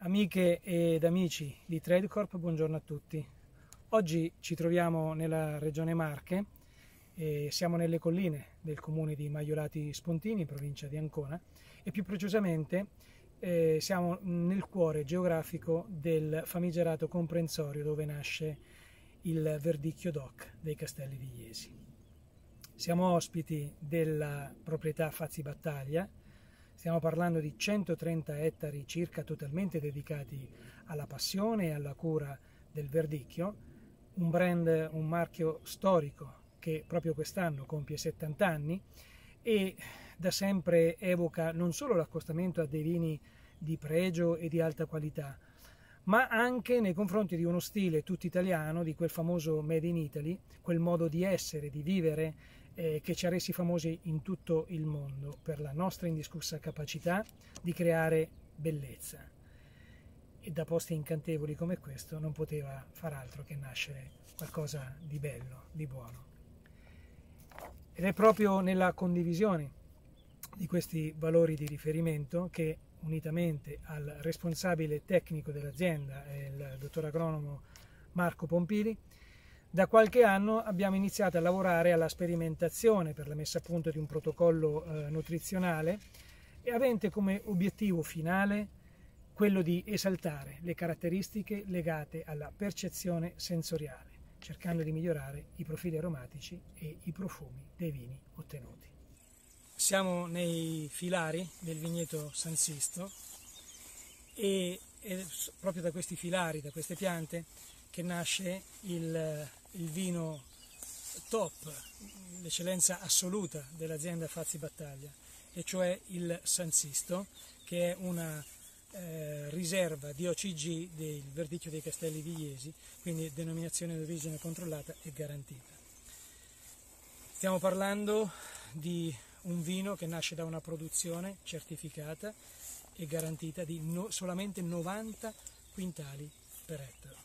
Amiche ed amici di TradeCorp, buongiorno a tutti. Oggi ci troviamo nella regione Marche e siamo nelle colline del comune di Maiorati Spontini, in provincia di Ancona, e più precisamente siamo nel cuore geografico del famigerato comprensorio dove nasce il verdicchio DOC dei Castelli di Jesi. Siamo ospiti della proprietà Fazzi Battaglia. Stiamo parlando di 130 ettari circa totalmente dedicati alla passione e alla cura del verdicchio, un brand, un marchio storico che proprio quest'anno compie 70 anni e da sempre evoca non solo l'accostamento a dei vini di pregio e di alta qualità, ma anche nei confronti di uno stile tutto italiano, di quel famoso Made in Italy, quel modo di essere, di vivere, che ci ha resi famosi in tutto il mondo per la nostra indiscussa capacità di creare bellezza. E da posti incantevoli come questo non poteva far altro che nascere qualcosa di bello, di buono. Ed è proprio nella condivisione di questi valori di riferimento che, unitamente al responsabile tecnico dell'azienda, il dottor agronomo Marco Pompili, da qualche anno abbiamo iniziato a lavorare alla sperimentazione per la messa a punto di un protocollo nutrizionale e avente come obiettivo finale quello di esaltare le caratteristiche legate alla percezione sensoriale, cercando di migliorare i profili aromatici e i profumi dei vini ottenuti. Siamo nei filari del vigneto San Sisto e è proprio da questi filari, da queste piante, che nasce il vino top, l'eccellenza assoluta dell'azienda Fazzi Battaglia, e cioè il San Sisto, che è una riserva di OCG del verdicchio dei Castelli di Jesi, quindi denominazione d'origine controllata e garantita. Stiamo parlando di un vino che nasce da una produzione certificata e garantita di solamente 90 quintali per ettaro.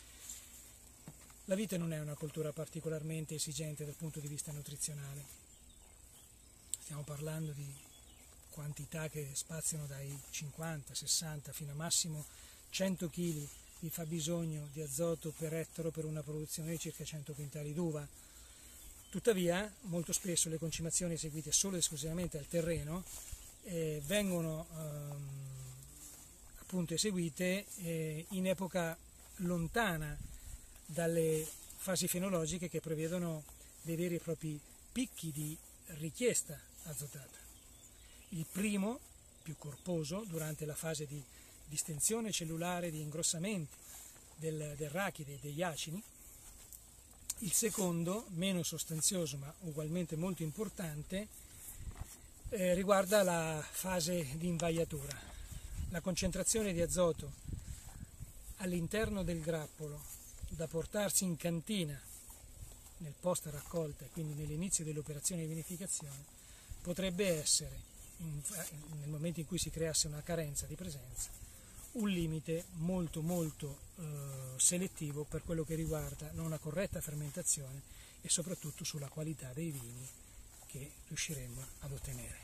La vite non è una coltura particolarmente esigente dal punto di vista nutrizionale. Stiamo parlando di quantità che spaziano dai 50, 60 fino a massimo 100 kg di fabbisogno di azoto per ettaro per una produzione di circa 100 quintali d'uva. Tuttavia, molto spesso le concimazioni eseguite solo ed esclusivamente al terreno vengono appunto eseguite in epoca lontana dalle fasi fenologiche che prevedono dei veri e propri picchi di richiesta azotata. Il primo, più corposo, durante la fase di distensione cellulare, di ingrossamento del rachide e degli acini. Il secondo, meno sostanzioso ma ugualmente molto importante, riguarda la fase di invaiatura. La concentrazione di azoto all'interno del grappolo da portarsi in cantina nel post raccolta e quindi nell'inizio dell'operazione di vinificazione potrebbe essere, nel momento in cui si creasse una carenza di presenza, un limite molto selettivo per quello che riguarda una corretta fermentazione e soprattutto sulla qualità dei vini che riusciremo ad ottenere.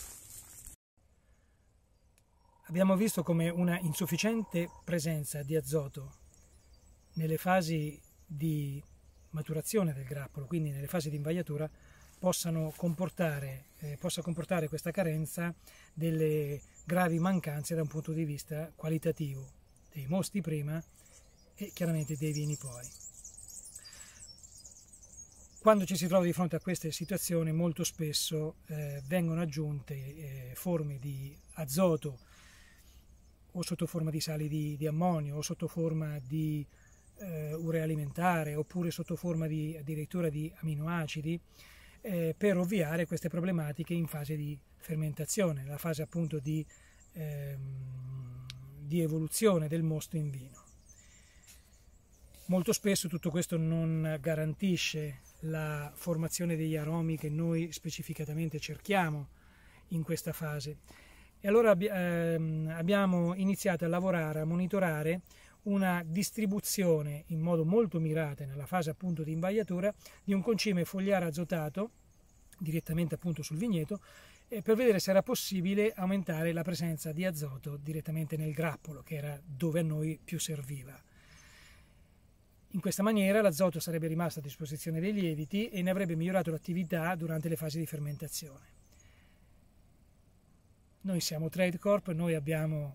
Abbiamo visto come una insufficiente presenza di azoto nelle fasi di maturazione del grappolo, quindi nelle fasi di invaiatura, possa comportare questa carenza delle gravi mancanze da un punto di vista qualitativo dei mosti prima e chiaramente dei vini poi. Quando ci si trova di fronte a queste situazioni, molto spesso vengono aggiunte forme di azoto o sotto forma di sali di ammonio o sotto forma di urea alimentare oppure sotto forma addirittura di aminoacidi per ovviare queste problematiche in fase di fermentazione, la fase appunto di evoluzione del mosto in vino. Molto spesso tutto questo non garantisce la formazione degli aromi che noi specificatamente cerchiamo in questa fase. E allora abbiamo iniziato a lavorare, a monitorare una distribuzione in modo molto mirata nella fase appunto di invaiatura di un concime fogliare azotato direttamente appunto sul vigneto per vedere se era possibile aumentare la presenza di azoto direttamente nel grappolo, che era dove a noi più serviva. In questa maniera l'azoto sarebbe rimasto a disposizione dei lieviti e ne avrebbe migliorato l'attività durante le fasi di fermentazione. Noi siamo TradeCorp, noi abbiamo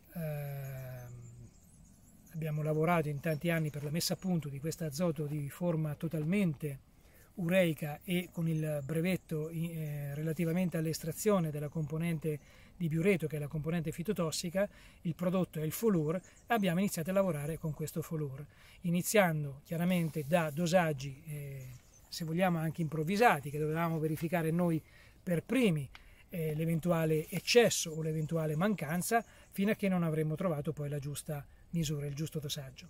lavorato in tanti anni per la messa a punto di questo azoto di forma totalmente ureica e con il brevetto relativamente all'estrazione della componente di biureto, che è la componente fitotossica. Il prodotto è il Folur. Abbiamo iniziato a lavorare con questo Folur, iniziando chiaramente da dosaggi, se vogliamo anche improvvisati, che dovevamo verificare noi per primi l'eventuale eccesso o l'eventuale mancanza, fino a che non avremmo trovato poi la giusta misura, il giusto dosaggio.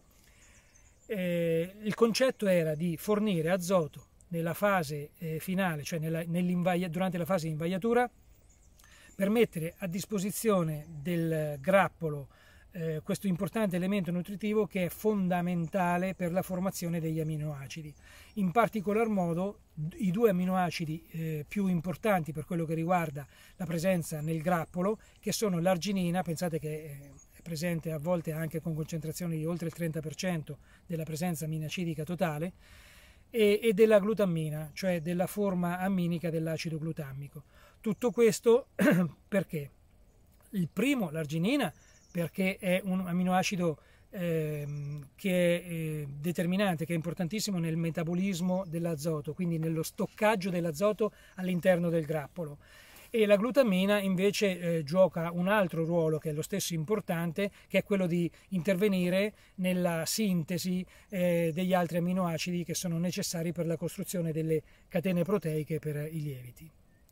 Il concetto era di fornire azoto nella fase finale, cioè durante la fase di invaiatura, per mettere a disposizione del grappolo questo importante elemento nutritivo che è fondamentale per la formazione degli amminoacidi. In particolar modo i due amminoacidi più importanti per quello che riguarda la presenza nel grappolo, che sono l'arginina, pensate che è presente a volte anche con concentrazioni di oltre il 30% della presenza aminoacidica totale, e della glutammina, cioè della forma amminica dell'acido glutamico. Tutto questo perché? Il primo, l'arginina, perché è un amminoacido che è determinante, che è importantissimo nel metabolismo dell'azoto, quindi nello stoccaggio dell'azoto all'interno del grappolo. E la glutammina invece gioca un altro ruolo che è lo stesso importante, che è quello di intervenire nella sintesi degli altri amminoacidi che sono necessari per la costruzione delle catene proteiche per i lieviti.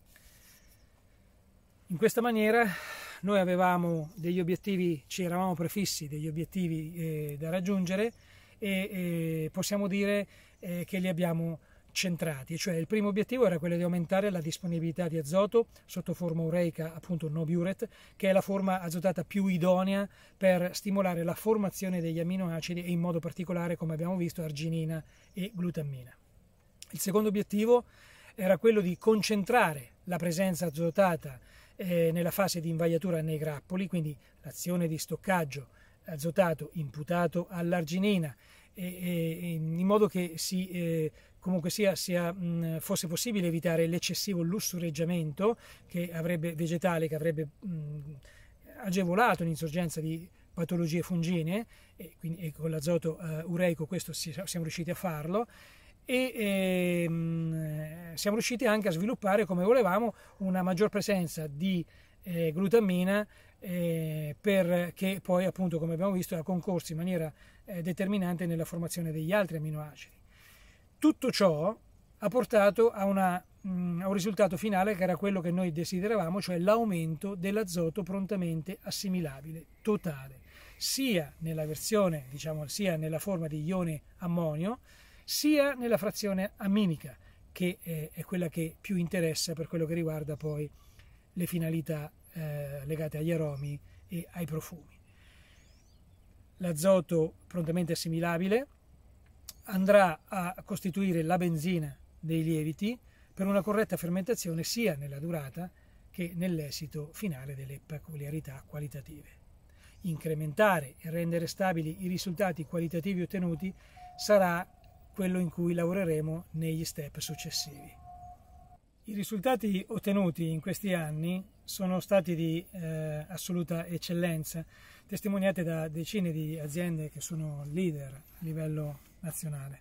In questa maniera noi avevamo degli obiettivi, ci eravamo prefissi degli obiettivi da raggiungere e possiamo dire che li abbiamo centrati, cioè il primo obiettivo era quello di aumentare la disponibilità di azoto sotto forma ureica, appunto no biuret, che è la forma azotata più idonea per stimolare la formazione degli amminoacidi e in modo particolare, come abbiamo visto, arginina e glutammina. Il secondo obiettivo era quello di concentrare la presenza azotata nella fase di invaiatura nei grappoli, quindi l'azione di stoccaggio azotato imputato all'arginina, in modo che comunque fosse possibile evitare l'eccessivo lussureggiamento vegetale che avrebbe agevolato l'insorgenza di patologie funginee, e con l'azoto ureico questo siamo riusciti a farlo, e siamo riusciti anche a sviluppare, come volevamo, una maggior presenza di glutammina, perché poi, appunto, come abbiamo visto, ha concorso in maniera determinante nella formazione degli altri amminoacidi. Tutto ciò ha portato a un risultato finale che era quello che noi desideravamo, cioè l'aumento dell'azoto prontamente assimilabile totale, sia nella versione, sia nella forma di ione ammonio, sia nella frazione amminica, che è quella che più interessa per quello che riguarda poi le finalità legate agli aromi e ai profumi. L'azoto prontamente assimilabile andrà a costituire la benzina dei lieviti per una corretta fermentazione sia nella durata che nell'esito finale delle peculiarità qualitative. Incrementare e rendere stabili i risultati qualitativi ottenuti sarà quello in cui lavoreremo negli step successivi. I risultati ottenuti in questi anni sono stati di assoluta eccellenza, testimoniate da decine di aziende che sono leader a livello nazionale.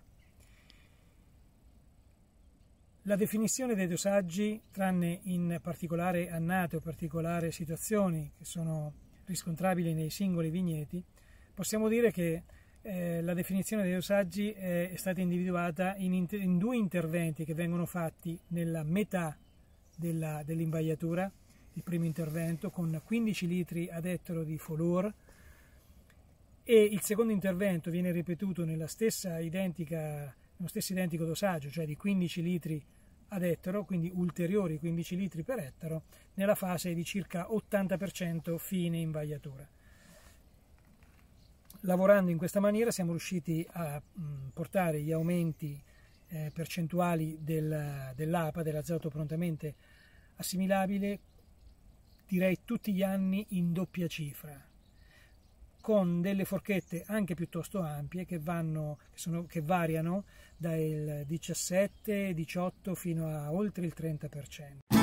La definizione dei dosaggi, tranne in particolare annate o particolari situazioni che sono riscontrabili nei singoli vigneti, possiamo dire che la definizione dei dosaggi è stata individuata in due interventi che vengono fatti nella metà dell'invaiatura. Il primo intervento con 15 litri ad ettaro di Folur, e il secondo intervento viene ripetuto nello stesso identico dosaggio, cioè di 15 litri ad ettaro, quindi ulteriori 15 litri per ettaro, nella fase di circa 80% fine invaiatura. Lavorando in questa maniera siamo riusciti a portare gli aumenti percentuali dell'APA, dell'azoto prontamente assimilabile direi tutti gli anni in doppia cifra, con delle forchette anche piuttosto ampie che variano dal 17-18 fino a oltre il 30%.